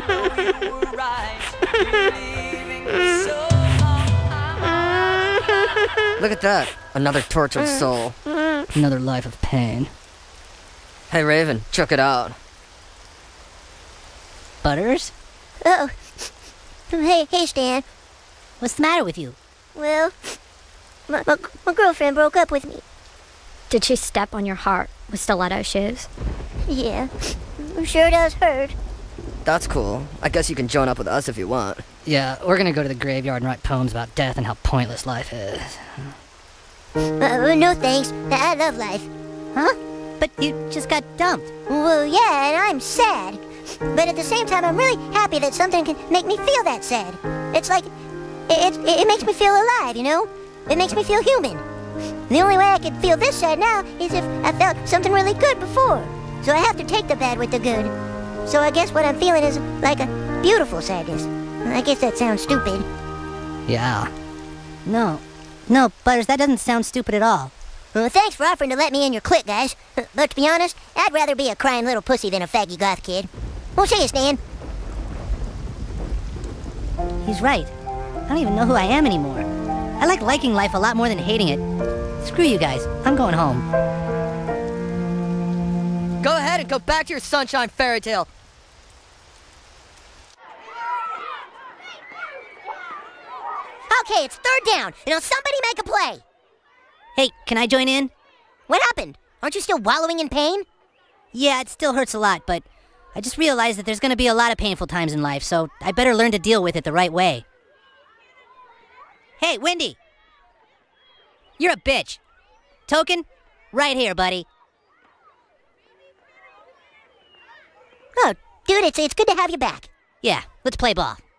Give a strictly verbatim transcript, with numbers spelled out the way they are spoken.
Look at that. Another tortured soul. Another life of pain. Hey, Raven, check it out. Butters? Oh. Hey, hey, Stan. What's the matter with you? Well, my, my, my girlfriend broke up with me. Did she step on your heart with stiletto shoes? Yeah, sure does hurt. That's cool. I guess you can join up with us if you want. Yeah, we're gonna go to the graveyard and write poems about death and how pointless life is. Uh, no thanks. I love life. Huh? But you just got dumped. Well, yeah, and I'm sad. But at the same time, I'm really happy that something can make me feel that sad. It's like, it, it, it makes me feel alive, you know? It makes me feel human. The only way I can feel this sad now is if I felt something really good before. So I have to take the bad with the good. So I guess what I'm feeling is like a beautiful sadness. I guess that sounds stupid. Yeah. No. No, Butters, that doesn't sound stupid at all. Well, thanks for offering to let me in your clique, guys. But to be honest, I'd rather be a crying little pussy than a faggy goth kid. We'll see you, Stan. He's right. I don't even know who I am anymore. I like liking life a lot more than hating it. Screw you guys. I'm going home. Go ahead and go back to your sunshine fairy tale. Okay, it's third down. You know, somebody make a play. Hey, can I join in? What happened? Aren't you still wallowing in pain? Yeah, it still hurts a lot, but I just realized that there's gonna be a lot of painful times in life, so I better learn to deal with it the right way. Hey, Wendy! You're a bitch. Token? Right here, buddy. Oh, dude, it's, it's good to have you back. Yeah, let's play ball.